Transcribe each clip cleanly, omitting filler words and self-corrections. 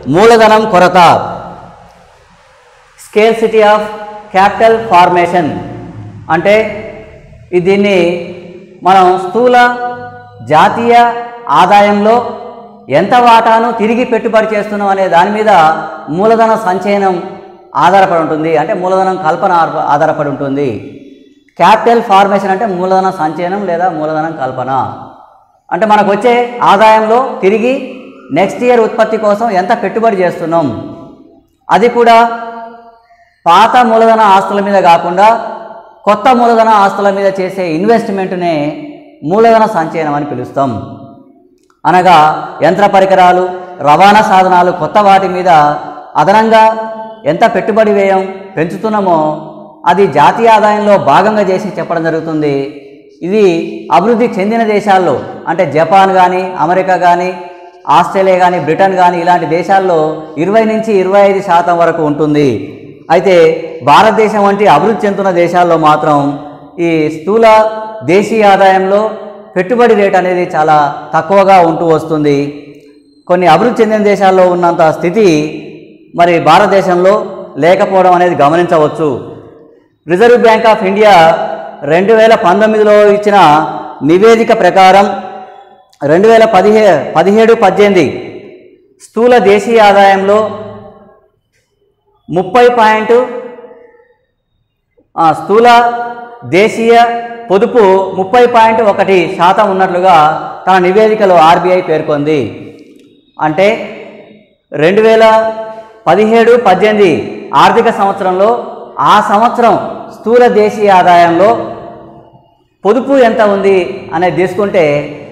మూలధనం కొరత, scarcity of capital formation. అంటే దీన్ని మనం స్థూల జాతీయ ఆదాయంలో ఎంత వాటాను తిరిగి పెట్టుబడి చేస్తున్నాం అనే దాని మీద మూలధన సంచయనం ఆధారపడి ఉంటుంది, అంటే మూలధనం కల్పన ఆధారపడి ఉంటుంది. క్యాపిటల్ ఫార్మేషన్ అంటే మూలధన సంచయనం లేదా మూలధనం కల్పన. అంటే మనకు వచ్చే ఆదాయంలో తిరిగి నెక్స్ట్ ఇయర్ ఉత్పత్తి కోసం ఎంత పెట్టుబడి చేస్తున్నాం, అది కూడా పాత మూలధన ఆస్తుల మీద కాకుండా కొత్త మూలధన ఆస్తుల మీద చేసే ఇన్వెస్ట్మెంట్నే మూలధన సంచయనం అని పిలుస్తాం. అనగా యంత్ర పరికరాలు, రవాణా సాధనాలు, కొత్త వాటి మీద అదనంగా ఎంత పెట్టుబడి వ్యయం పెంచుతున్నామో అది జాతీయ ఆదాయంలో భాగంగా చేసి చెప్పడం జరుగుతుంది. ఇది అభివృద్ధి చెందిన దేశాల్లో అంటే జపాన్ కానీ, అమెరికా కానీ, ఆస్ట్రేలియా కానీ, బ్రిటన్ కానీ ఇలాంటి దేశాల్లో 20 నుంచి 25% వరకు ఉంటుంది. అయితే భారతదేశం వంటి అభివృద్ధి చెందుతున్న దేశాల్లో మాత్రం ఈ స్థూల దేశీయ ఆదాయంలో పెట్టుబడి రేటు అనేది చాలా తక్కువగా ఉంటూ వస్తుంది. కొన్ని అభివృద్ధి చెందిన దేశాల్లో ఉన్నంత స్థితి మరి భారతదేశంలో లేకపోవడం అనేది గమనించవచ్చు. రిజర్వ్ బ్యాంక్ ఆఫ్ ఇండియా 2019లో ఇచ్చిన నివేదిక ప్రకారం 2017-18 స్థూల దేశీయ ఆదాయంలో 30 స్థూల దేశీయ పొదుపు 30.1% ఉన్నట్లుగా తన నివేదికలో ఆర్బీఐ పేర్కొంది. అంటే 2017-18 ఆర్థిక సంవత్సరంలో ఆ సంవత్సరం స్థూల దేశీయ ఆదాయంలో పొదుపు ఎంత ఉంది అనేది తీసుకుంటే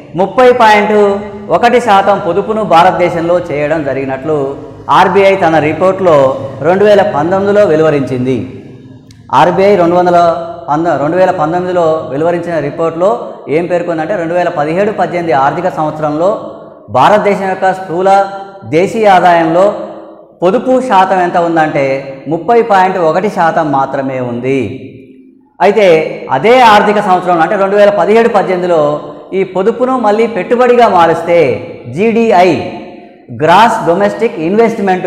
30.1% పొదుపును భారతదేశంలో చేయడం జరిగినట్లు ఆర్బీఐ తన రిపోర్ట్లో 2019లో వెలువరించింది. ఆర్బీఐ 2019లో వెలువరించిన రిపోర్ట్లో ఏం పేర్కొందంటే 2017-18 ఆర్థిక సంవత్సరంలో భారతదేశం యొక్క స్థూల దేశీయ ఆదాయంలో పొదుపు శాతం ఎంత ఉందంటే 30.1% మాత్రమే ఉంది. అయితే అదే ఆర్థిక సంవత్సరంలో అంటే 2017-18లో ఈ పొదుపును మళ్ళీ పెట్టుబడిగా మారిస్తే జీడీఐ గ్రాస్ డొమెస్టిక్ ఇన్వెస్ట్మెంట్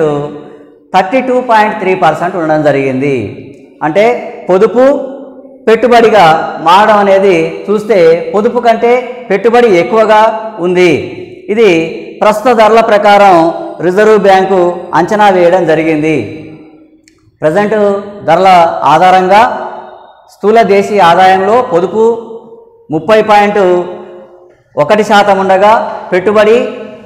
32.3% ఉండడం జరిగింది. అంటే పొదుపు పెట్టుబడిగా మారడం అనేది చూస్తే పొదుపు కంటే పెట్టుబడి ఎక్కువగా ఉంది. ఇది ప్రస్తుత ధరల ప్రకారం రిజర్వ్ బ్యాంకు అంచనా వేయడం జరిగింది. ప్రజెంట్ ధరల ఆధారంగా స్థూల దేశీయ ఆదాయంలో పొదుపు 30.1% ఉండగా పెట్టుబడి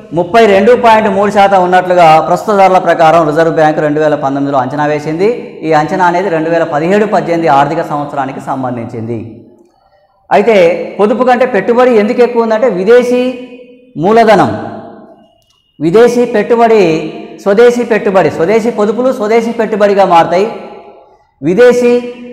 32.3% ఉన్నట్లుగా ప్రస్తుత ధరల ప్రకారం రిజర్వ్ బ్యాంకు 2019లో అంచనా వేసింది. ఈ అంచనా అనేది 2017-18 ఆర్థిక సంవత్సరానికి సంబంధించింది. అయితే పొదుపు కంటే పెట్టుబడి ఎందుకు ఎక్కువ ఉందంటే విదేశీ మూలధనం, విదేశీ పెట్టుబడి, స్వదేశీ పెట్టుబడి, స్వదేశీ పొదుపులు స్వదేశీ పెట్టుబడిగా మారుతాయి. విదేశీ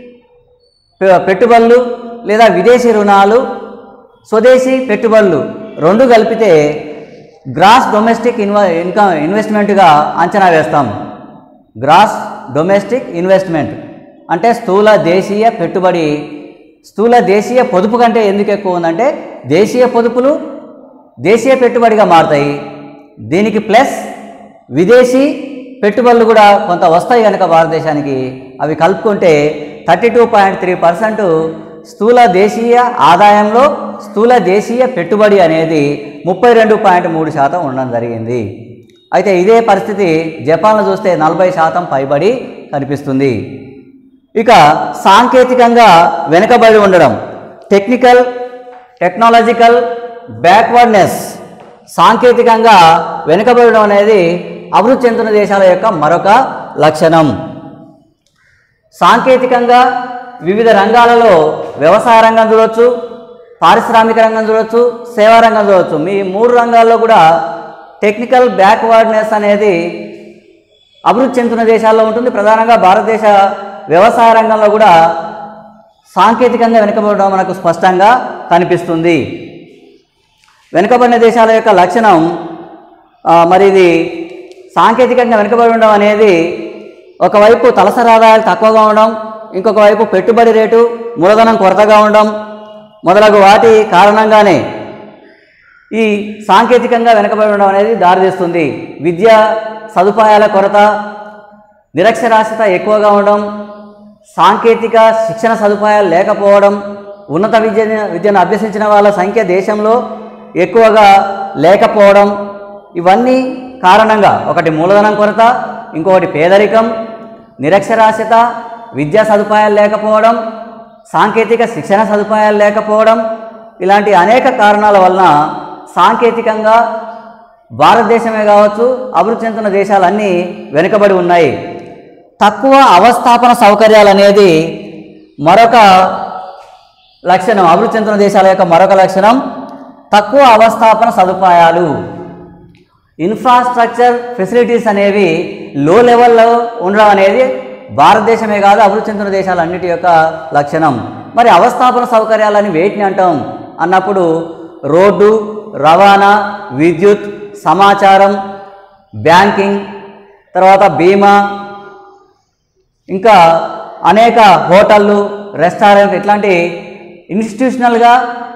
పెట్టుబడులు లేదా విదేశీ రుణాలు, స్వదేశీ పెట్టుబడులు రెండు కలిపితే గ్రాస్ డొమెస్టిక్ ఇన్వెస్ట్మెంట్గా అంచనా వేస్తాం. గ్రాస్ డొమెస్టిక్ ఇన్వెస్ట్మెంట్ అంటే స్థూల దేశీయ పెట్టుబడి స్థూల దేశీయ పొదుపు కంటే ఎందుకు ఎక్కువ ఉందంటే దేశీయ పొదుపులు దేశీయ పెట్టుబడిగా మారుతాయి. దీనికి ప్లస్ విదేశీ పెట్టుబడులు కూడా కొంత వస్తాయి కనుక భారతదేశానికి అవి కలుపుకుంటే 32.3% స్థూల దేశీయ ఆదాయంలో స్థూల దేశీయ పెట్టుబడి అనేది 32.3% ఉండడం జరిగింది. అయితే ఇదే పరిస్థితి జపాన్లో చూస్తే 40% పైబడి కనిపిస్తుంది. ఇక సాంకేతికంగా వెనుకబడి ఉండడం, టెక్నాలజికల్ బ్యాక్వర్డ్నెస్, సాంకేతికంగా వెనుకబడడం అనేది అభివృద్ధి చెందుతున్న దేశాల యొక్క మరొక లక్షణం. సాంకేతికంగా వివిధ రంగాలలో వ్యవసాయ రంగం చూడవచ్చు, పారిశ్రామిక రంగం చూడవచ్చు, సేవా రంగం చూడవచ్చు. మీ 3 రంగాల్లో కూడా టెక్నికల్ బ్యాక్వర్డ్నెస్ అనేది అభివృద్ధి చెందుతున్న దేశాల్లో ఉంటుంది. ప్రధానంగా భారతదేశ వ్యవసాయ రంగంలో కూడా సాంకేతికంగా వెనుకబడడం మనకు స్పష్టంగా కనిపిస్తుంది. వెనుకబడిన దేశాల యొక్క లక్షణం మరి ఇది సాంకేతికంగా వెనుకబడి ఉండడం అనేది ఒకవైపు తలసరి ఆదాయాలు తక్కువగా ఉండడం, ఇంకొక వైపు పెట్టుబడి రేటు మూలధనం కొరతగా ఉండడం మొదలగు వాటి కారణంగానే ఈ సాంకేతికంగా వెనుకబడి ఉండడం అనేది దారితీస్తుంది. విద్యా సదుపాయాల కొరత, నిరక్షరాస్యత ఎక్కువగా ఉండడం, సాంకేతిక శిక్షణ సదుపాయాలు లేకపోవడం, ఉన్నత విద్యను అభ్యసించిన వాళ్ళ సంఖ్య దేశంలో ఎక్కువగా లేకపోవడం, ఇవన్నీ కారణంగా ఒకటి మూలధనం కొరత, ఇంకొకటి పేదరికం, నిరక్షరాస్యత, విద్యా సదుపాయాలు లేకపోవడం, సాంకేతిక శిక్షణ సదుపాయాలు లేకపోవడం, ఇలాంటి అనేక కారణాల వలన సాంకేతికంగా భారతదేశమే కావచ్చు అభివృద్ధి చెందుతున్న దేశాలన్నీ వెనుకబడి ఉన్నాయి. తక్కువ అవస్థాపన సౌకర్యాలు అనేది మరొక లక్షణం. అభివృద్ధి చెందుతున్న దేశాల యొక్క మరొక లక్షణం తక్కువ అవస్థాపన సదుపాయాలు. ఇన్ఫ్రాస్ట్రక్చర్ ఫెసిలిటీస్ అనేవి లో లెవెల్లో ఉండడం అనేది భారతదేశమే కాదు అభివృద్ధి చెందుతున్న దేశాలన్నిటి యొక్క లక్షణం. మరి అవస్థాపన సౌకర్యాలని వేటిని అంటాం అన్నప్పుడు రోడ్డు, రవాణా, విద్యుత్, సమాచారం, బ్యాంకింగ్, తర్వాత బీమా, ఇంకా అనేక హోటళ్ళు, రెస్టారెంట్ ఇట్లాంటి ఇన్స్టిట్యూషనల్గా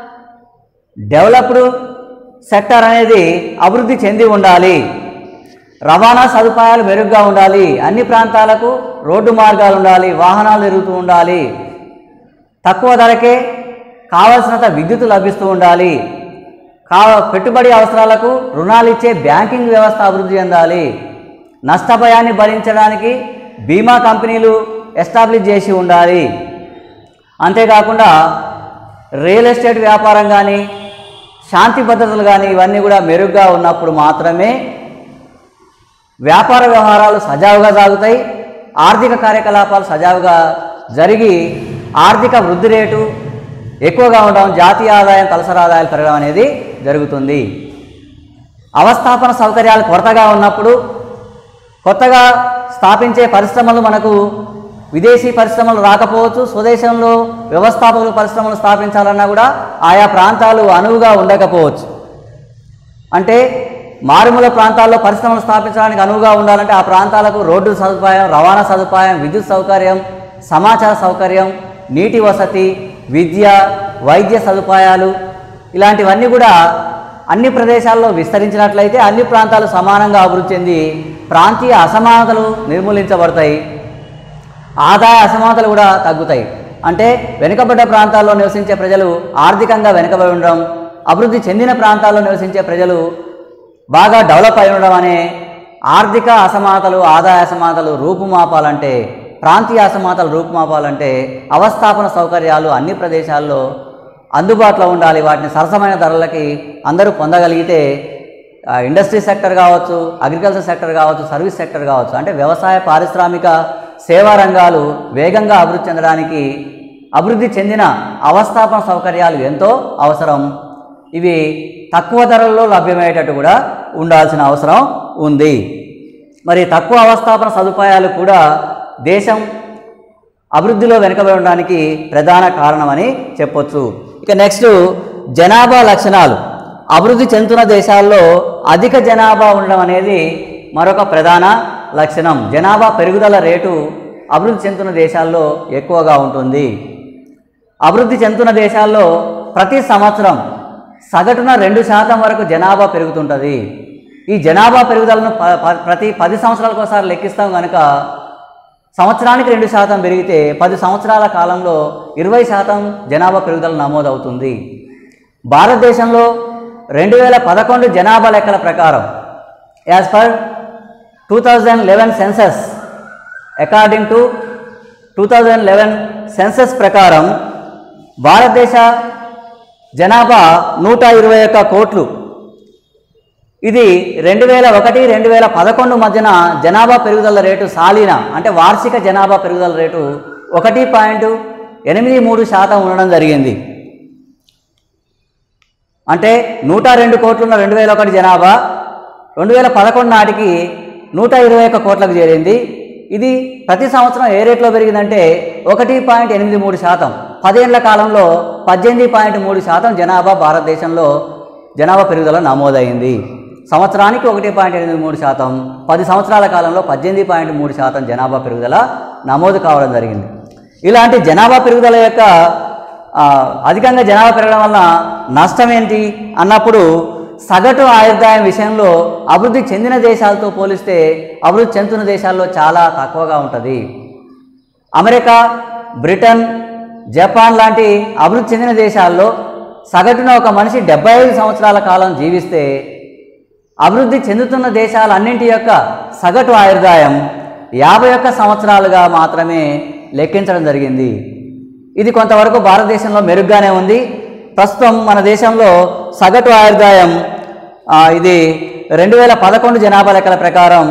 డెవలప్డ్ సెక్టర్ అనేది అభివృద్ధి చెంది ఉండాలి. రవాణా సదుపాయాలు మెరుగ్గా ఉండాలి. అన్ని ప్రాంతాలకు రోడ్డు మార్గాలు ఉండాలి, వాహనాలు తిరుగుతూ ఉండాలి, తక్కువ ధరకే కావలసినంత విద్యుత్ లభిస్తూ ఉండాలి, పెట్టుబడి అవసరాలకు రుణాలు ఇచ్చే బ్యాంకింగ్ వ్యవస్థ అభివృద్ధి చెందాలి, నష్టభయాన్ని భరించడానికి బీమా కంపెనీలు ఎస్టాబ్లిష్ చేసి ఉండాలి. అంతేకాకుండా రియల్ ఎస్టేట్ వ్యాపారం కానీ శాంతి భద్రతలు కానీ ఇవన్నీ కూడా మెరుగ్గా ఉన్నప్పుడు మాత్రమే వ్యాపార వ్యవహారాలు సజావుగా సాగుతాయి, ఆర్థిక కార్యకలాపాలు సజావుగా జరిగి ఆర్థిక వృద్ధి రేటు ఎక్కువగా ఉండడం, జాతీయ ఆదాయం, తలసరి ఆదాయాలు పెరగడం అనేది జరుగుతుంది. అవస్థాపన సౌకర్యాలు కొరతగా ఉన్నప్పుడు కొత్తగా స్థాపించే పరిశ్రమలు మనకు విదేశీ పరిశ్రమలు రాకపోవచ్చు. స్వదేశంలో వ్యవస్థాపకులు పరిశ్రమలు స్థాపించాలన్నా కూడా ఆయా ప్రాంతాలు అనువుగా ఉండకపోవచ్చు. అంటే మారుమూల ప్రాంతాల్లో పరిశ్రమలు స్థాపించడానికి అనువుగా ఉండాలంటే ఆ ప్రాంతాలకు రోడ్డు సదుపాయం, రవాణా సదుపాయం, విద్యుత్ సౌకర్యం, సమాచార సౌకర్యం, నీటి వసతి, విద్య, వైద్య సదుపాయాలు ఇలాంటివన్నీ కూడా అన్ని ప్రదేశాల్లో విస్తరించినట్లయితే అన్ని ప్రాంతాలు సమానంగా అభివృద్ధి చెంది ప్రాంతీయ అసమానతలు నిర్మూలించబడతాయి, ఆదాయ అసమానతలు కూడా తగ్గుతాయి. అంటే వెనుకబడ్డ ప్రాంతాల్లో నివసించే ప్రజలు ఆర్థికంగా వెనుకబడి ఉండడం, అభివృద్ధి చెందిన ప్రాంతాల్లో నివసించే ప్రజలు బాగా డెవలప్ అయి ఉండడం అనే ఆర్థిక అసమానతలు, ఆదాయ అసమానతలు రూపుమాపాలంటే, ప్రాంతీయ అసమానతలు రూపుమాపాలంటే అవస్థాపన సౌకర్యాలు అన్ని ప్రదేశాల్లో అందుబాటులో ఉండాలి. వాటిని సరసమైన ధరలకి అందరూ పొందగలిగితే ఇండస్ట్రీ సెక్టర్ కావచ్చు, అగ్రికల్చర్ సెక్టర్ కావచ్చు, సర్వీస్ సెక్టర్ కావచ్చు, అంటే వ్యవసాయ, పారిశ్రామిక, సేవా రంగాలు వేగంగా అభివృద్ధి చెందడానికి అభివృద్ధి చెందిన అవస్థాపన సౌకర్యాలు ఎంతో అవసరం. ఇవి తక్కువ ధరల్లో లభ్యమయ్యేటట్టు కూడా ఉండాల్సిన అవసరం ఉంది. మరి తక్కువ అవస్థాపన సదుపాయాలు కూడా దేశం అభివృద్ధిలో వెనుకబడి ఉండడానికి ప్రధాన కారణమని చెప్పొచ్చు. ఇక నెక్స్ట్ జనాభా లక్షణాలు. అభివృద్ధి చెందుతున్న దేశాల్లో అధిక జనాభా ఉండడం అనేది మరొక ప్రధాన లక్షణం. జనాభా పెరుగుదల రేటు అభివృద్ధి చెందుతున్న దేశాల్లో ఎక్కువగా ఉంటుంది. అభివృద్ధి చెందుతున్న దేశాల్లో ప్రతి సంవత్సరం సగటున 2% వరకు జనాభా పెరుగుతుంటుంది. ఈ జనాభా పెరుగుదలను ప్రతి 10 సంవత్సరాలకు ఒకసారి లెక్కిస్తాం కనుక సంవత్సరానికి 2% పెరిగితే 10 సంవత్సరాల కాలంలో 20% జనాభా పెరుగుదల నమోదవుతుంది. భారతదేశంలో 2011 జనాభా లెక్కల ప్రకారం as per 2011 census, according to 2011 census ప్రకారం భారతదేశ జనాభా 121 కోట్లు. ఇది 2001-2011 మధ్యన జనాభా పెరుగుదల రేటు సాలీన అంటే వార్షిక జనాభా పెరుగుదల రేటు 1.83% ఉండడం జరిగింది. అంటే 102 కోట్లున్న 2001 జనాభా 2011 నాటికి 121 కోట్లకు చేరింది. ఇది ప్రతి సంవత్సరం ఏ రేట్లో పెరిగిందంటే 1.83%. 10 ఏళ్ల కాలంలో 18.3% జనాభా భారతదేశంలో జనాభా పెరుగుదల నమోదైంది. సంవత్సరానికి 1.83%, 10 సంవత్సరాల కాలంలో 18.3% జనాభా పెరుగుదల నమోదు కావడం జరిగింది. ఇలాంటి జనాభా పెరుగుదల యొక్క అధికంగా జనాభా పెరగడం వల్ల నష్టం ఏంటి అన్నప్పుడు సగటు ఆయుర్దాయం విషయంలో అభివృద్ధి చెందిన దేశాలతో పోలిస్తే అభివృద్ధి చెందుతున్న దేశాల్లో చాలా తక్కువగా ఉంటుంది. అమెరికా, బ్రిటన్, జపాన్ లాంటి అభివృద్ధి చెందిన దేశాల్లో సగటున ఒక మనిషి 75 సంవత్సరాల కాలం జీవిస్తే అభివృద్ధి చెందుతున్న దేశాలన్నింటి యొక్క సగటు ఆయుర్దాయం 51 సంవత్సరాలుగా మాత్రమే లెక్కించడం జరిగింది. ఇది కొంతవరకు భారతదేశంలో మెరుగ్గానే ఉంది. ప్రస్తుతం మన దేశంలో సగటు ఆయుర్దాయం ఇది 2011 జనాభా లెక్కల ప్రకారం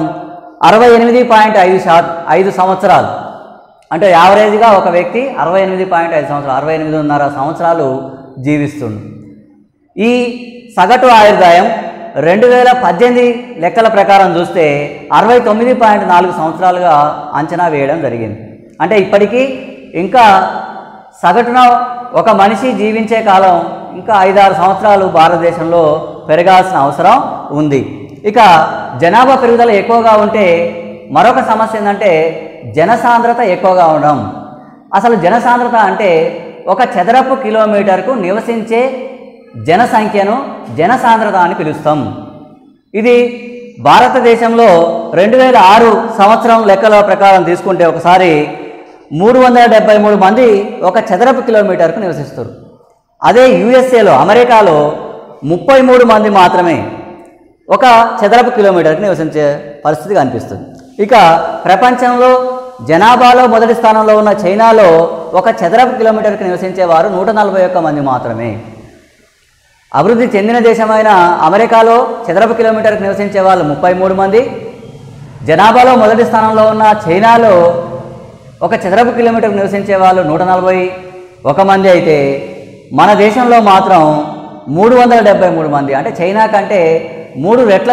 68.5 సంవత్సరాలు. అంటే యావరేజ్గా ఒక వ్యక్తి 68.5 సంవత్సరాలు, 68.5 సంవత్సరాలు జీవిస్తుంది. ఈ సగటు ఆయుర్దాయం 2018 లెక్కల ప్రకారం చూస్తే 69.4 సంవత్సరాలుగా అంచనా వేయడం జరిగింది. అంటే ఇప్పటికీ ఇంకా సగటున ఒక మనిషి జీవించే కాలం ఇంకా 5-6 సంవత్సరాలు భారతదేశంలో పెరగాల్సిన అవసరం ఉంది. ఇక జనాభా పెరుగుదల ఎక్కువగా ఉంటే మరొక సమస్య ఏంటంటే జనసాంద్రత ఎక్కువగా ఉండడం. అసలు జనసాంద్రత అంటే ఒక చదరపు కిలోమీటర్కు నివసించే జనసంఖ్యను జనసాంద్రత అని పిలుస్తాం. ఇది భారతదేశంలో 2006 సంవత్సరం లెక్కల ప్రకారం తీసుకుంటే ఒకసారి 373 మంది ఒక చదరపు కిలోమీటర్కు నివసిస్తారు. అదే యుఎస్ఏలో, అమెరికాలో 33 మంది మాత్రమే ఒక చదరపు కిలోమీటర్కి నివసించే పరిస్థితి కనిపిస్తుంది. ఇక ప్రపంచంలో జనాభాలో మొదటి స్థానంలో ఉన్న చైనాలో ఒక చదరపు కిలోమీటర్కి నివసించే వారు 141 మంది మాత్రమే. అభివృద్ధి చెందిన దేశమైన అమెరికాలో చదరపు కిలోమీటర్కి నివసించే వాళ్ళు 33 మంది. జనాభాలో మొదటి స్థానంలో ఉన్న చైనాలో ఒక చదరపు కిలోమీటర్కి నివసించే వాళ్ళు 141 మంది అయితే మన దేశంలో మాత్రం 373 మంది. అంటే చైనా కంటే 3 రెట్ల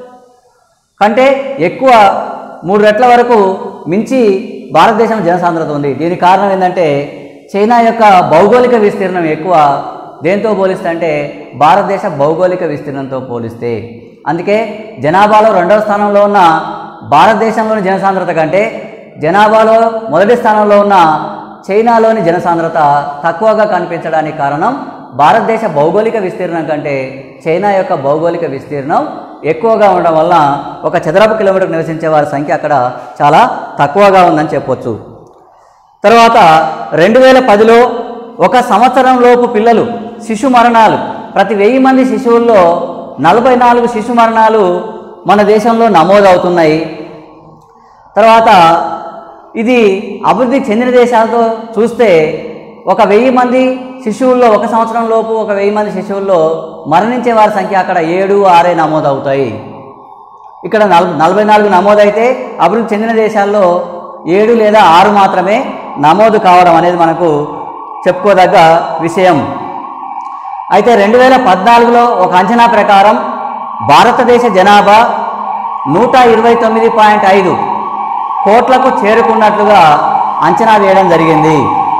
కంటే ఎక్కువ, 3 రెట్ల వరకు మించి భారతదేశం జనసాంద్రత ఉంది. దీనికి కారణం ఏంటంటే చైనా యొక్క భౌగోళిక విస్తీర్ణం ఎక్కువ. దేంతో పోలిస్తే అంటే భారతదేశ భౌగోళిక విస్తీర్ణంతో పోలిస్తే. అందుకే జనాభాలో 2వ స్థానంలో ఉన్న భారతదేశంలోని జనసాంద్రత కంటే జనాభాలో మొదటి స్థానంలో ఉన్న చైనాలోని జనసాంద్రత తక్కువగా కనిపించడానికి కారణం భారతదేశ భౌగోళిక విస్తీర్ణం కంటే చైనా యొక్క భౌగోళిక విస్తీర్ణం ఎక్కువగా ఉండడం వల్ల ఒక చదరపు కిలోమీటర్ నివసించే వారి సంఖ్య అక్కడ చాలా తక్కువగా ఉందని చెప్పొచ్చు. తర్వాత 2010లో ఒక సంవత్సరం లోపు పిల్లలు శిశు మరణాలు ప్రతి 1000 మంది శిశువుల్లో 44 శిశు మరణాలు మన దేశంలో నమోదవుతున్నాయి. తర్వాత ఇది అభివృద్ధి చెందిన దేశాలతో చూస్తే ఒక 1000 మంది శిశువుల్లో, ఒక సంవత్సరం లోపు ఒక 1000 మంది శిశువుల్లో మరణించే వారి సంఖ్య అక్కడ 7-6 నమోదవుతాయి. ఇక్కడ 44 నమోదైతే అభివృద్ధి చెందిన దేశాల్లో 7 లేదా 6 మాత్రమే నమోదు కావడం అనేది మనకు చెప్పుకోదగ్గ విషయం. అయితే 2014లో ఒక అంచనా ప్రకారం భారతదేశ జనాభా 129.5 కోట్లకు చేరుకున్నట్లుగా అంచనా వేయడం జరిగింది.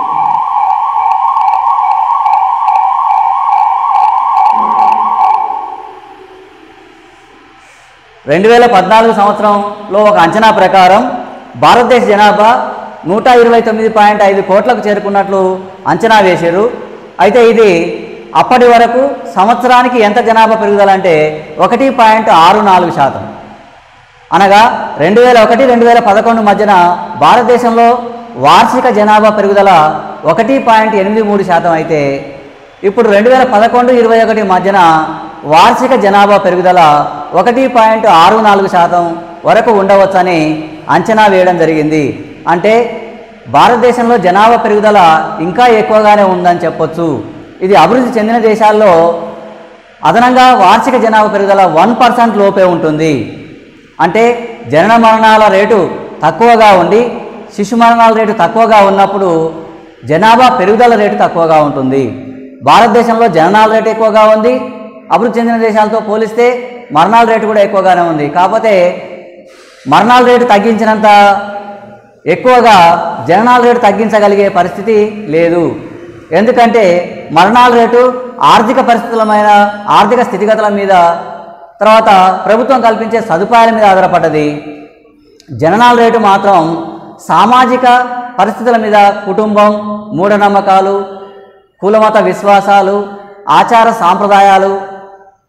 సంవత్సరంలో ఒక అంచనా ప్రకారం భారతదేశ జనాభా 129.5 కోట్లకు చేరుకున్నట్లు అంచనా వేశారు. అయితే ఇది అప్పటి వరకు సంవత్సరానికి ఎంత జనాభా పెరుగుదల అంటే 1.64%. అనగా 2001-2011 మధ్యన భారతదేశంలో వార్షిక జనాభా పెరుగుదల 1.83% అయితే ఇప్పుడు 2011-21 మధ్యన వార్షిక జనాభా పెరుగుదల 1.64% వరకు ఉండవచ్చని అంచనా వేయడం జరిగింది. అంటే భారతదేశంలో జనాభా పెరుగుదల ఇంకా ఎక్కువగానే ఉందని చెప్పొచ్చు. ఇది అభివృద్ధి చెందిన దేశాల్లో అదనంగా వార్షిక జనాభా పెరుగుదల 1% లోపే ఉంటుంది. అంటే జనన మరణాల రేటు తక్కువగా ఉండి శిశు మరణాల రేటు తక్కువగా ఉన్నప్పుడు జనాభా పెరుగుదల రేటు తక్కువగా ఉంటుంది. భారతదేశంలో జననాల రేటు ఎక్కువగా ఉంది. అభివృద్ధి చెందిన దేశాలతో పోలిస్తే మరణాల రేటు కూడా ఎక్కువగానే ఉంది. కాకపోతే మరణాల రేటు తగ్గించినంత ఎక్కువగా జననాల రేటు తగ్గించగలిగే పరిస్థితి లేదు. ఎందుకంటే మరణాల రేటు ఆర్థిక స్థితిగతుల మీద, తర్వాత ప్రభుత్వం కల్పించే సదుపాయాల మీద ఆధారపడ్డది. జననాల రేటు మాత్రం సామాజిక పరిస్థితుల మీద, కుటుంబం, మూఢనమ్మకాలు, కులమత విశ్వాసాలు, ఆచార సాంప్రదాయాలు,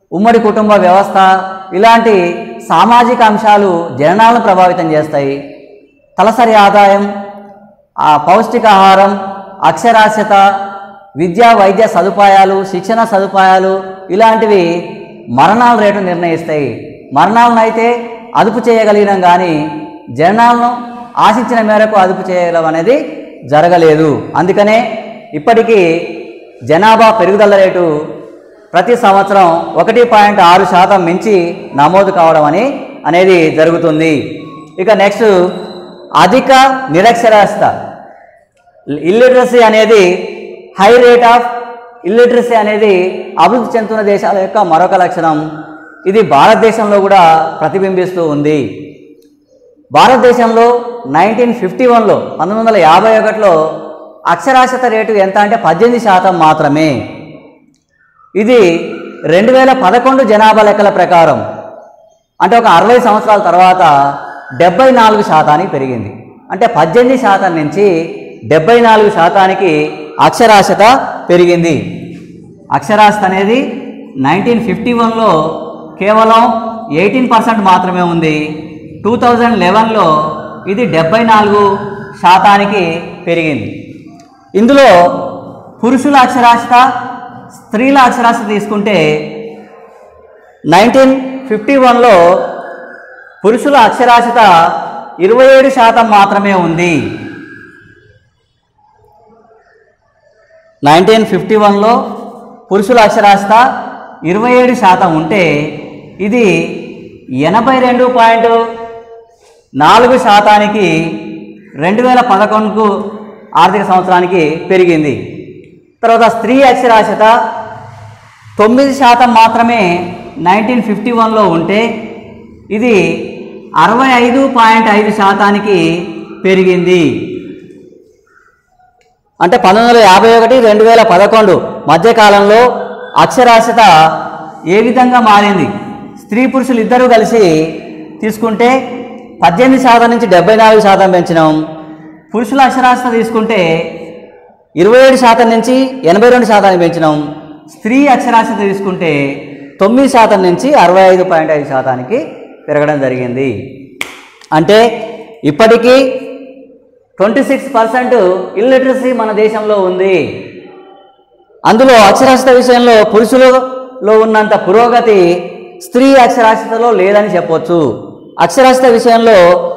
ఉమ్మడి కుటుంబ వ్యవస్థ ఇలాంటి సామాజిక అంశాలు జననాలను ప్రభావితం చేస్తాయి. తలసరి ఆదాయం, పౌష్టికాహారం, అక్షరాస్యత, విద్యా వైద్య సదుపాయాలు, శిక్షణ సదుపాయాలు ఇలాంటివి మరణాల రేటు నిర్ణయిస్తాయి. మరణాలను అయితే అదుపు చేయగలిగినాం కానీ జననాలను ఆశించిన మేరకు అదుపు చేయడం అనేది జరగలేదు. అందుకనే ఇప్పటికీ జనాభా పెరుగుదల రేటు ప్రతి సంవత్సరం 1.6% మించి నమోదు కావడం అనేది జరుగుతుంది. ఇక నెక్స్ట్ అధిక నిరక్షరాస్యత, ఇల్లిటరసీ అనేది హై రేట్ ఆఫ్ ఇల్లిటరసీ అనేది అభివృద్ధి చెందుతున్న దేశాల యొక్క మరొక లక్షణం. ఇది భారతదేశంలో కూడా ప్రతిబింబిస్తూ ఉంది. భారతదేశంలో 1951లో 1951లో అక్షరాస్యత రేటు ఎంత అంటే 18% మాత్రమే. ఇది 2011 జనాభా లెక్కల ప్రకారం అంటే ఒక 60 సంవత్సరాల తర్వాత 74% పెరిగింది. అంటే 18% నుంచి 74%కి అక్షరాస్యత పెరిగింది. అక్షరాస్యత అనేది 1951లో కేవలం 18% మాత్రమే ఉంది. 2011లో ఇది 74%కి పెరిగింది. ఇందులో పురుషుల అక్షరాస్యత, స్త్రీల అక్షరాస్యత తీసుకుంటే 1951లో పురుషుల అక్షరాస్యత 27% మాత్రమే ఉంది. 1951లో పురుషుల అక్షరాస్యత 27% ఉంటే ఇది 82.4%కి 2011 ఆర్థిక సంవత్సరానికి పెరిగింది. తర్వాత స్త్రీ అక్షరాస్యత 9% మాత్రమే 1951లో ఉంటే ఇది 65.5%కి పెరిగింది. అంటే 1951-2011 మధ్యకాలంలో అక్షరాస్యత ఏ విధంగా మారింది? స్త్రీ పురుషులు ఇద్దరూ కలిసి తీసుకుంటే 18% నుంచి 74% పెంచినాం. పురుషుల అక్షరాస్యత తీసుకుంటే 27% నుంచి 82% పెంచినాం. స్త్రీ అక్షరాస్యత తీసుకుంటే 9% నుంచి 65.5%కి పెరగడం జరిగింది. అంటే ఇప్పటికీ 26% ఇల్లిటరసీ మన దేశంలో ఉంది. అందులో అక్షరాస్యత విషయంలో పురుషులలో ఉన్నంత పురోగతి స్త్రీ అక్షరాస్యతలో లేదని చెప్పవచ్చు. అక్షరాస్యత విషయంలో